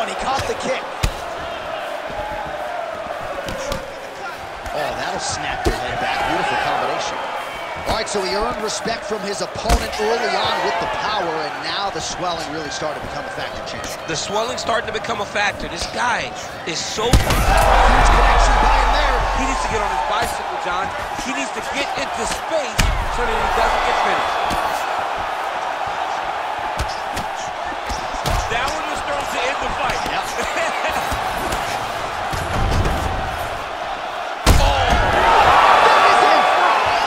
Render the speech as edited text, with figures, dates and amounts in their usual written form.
He caught the kick. Oh, that'll snap your head back. Beautiful combination. All right, so he earned respect from his opponent early on with the power, and now the swelling really started to become a factor, Champ. The swelling starting to become a factor. This guy is so... Huge connection by him there. He needs to get on his bicycle, John. He needs to get into space so that he doesn't get finished.